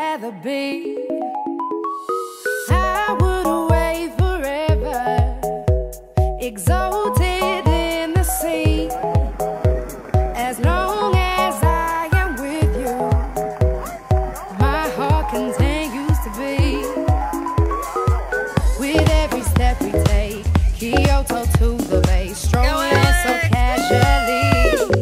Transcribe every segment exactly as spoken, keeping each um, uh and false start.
rather be. I would away forever, exalted in the sea. As long as I am with you, my heart continues to beat. With every step we take, Kyoto to the bay, strolling so casually.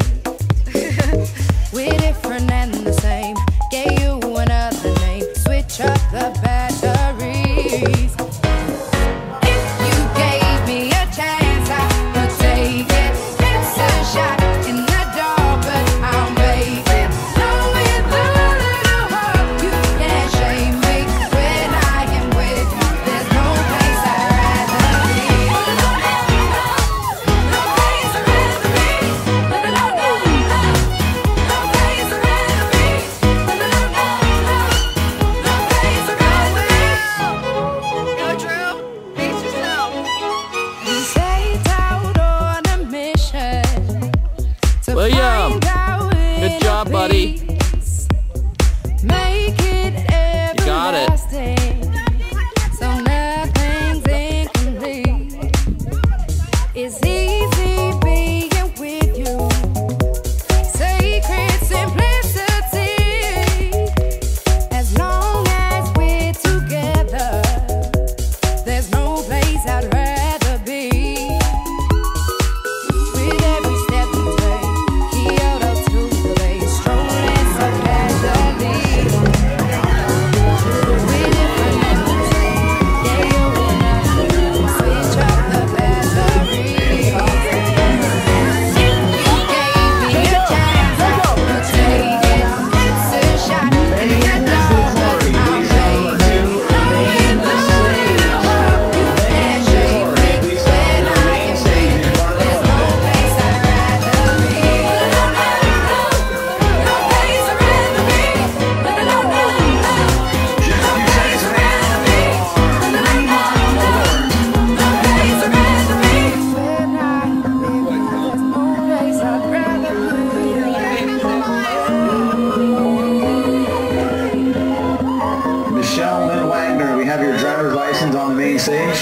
We're different and the same, gave you another name, switch up the batteries. If you gave me a chance, I would take it. It's a shot in the dark, but I'll make it. Knowing the little heart, you can't shame me. When I am with you, there's no place I'd rather be. No place I'd rather be. No, no, no, no. No place I'd rather be. No, no, no, no. No place I'd rather be. Go, Drew. Beat yourself. We set out on a mission to William, find out good inner job, buddy. peace. Make it You got it. everlasting, so nothing's incomplete. It's easy being with you, sacred simplicity. As long as we're together, there's no place I'd rather be. With every step we take, Kyoto to the bay, strolling so casually. We're different and the same, yeah, you and I, switch up the batteries. If you gave me a chance, I would take it. It's a shot in the dark, but I'll make it. Knowing the little heart, you can't shake me. When I am with you, there's no place I'd rather be. No, no, no. No place I'd rather be. No, no, no, no. No place I'd rather be. No, no, no, no. No place I'd rather be. When I am with you, there's no place I'd rather be. Michelle Lynn Wagner, we have your driver's license on the main stage.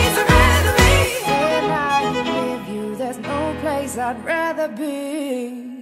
I'd rather be.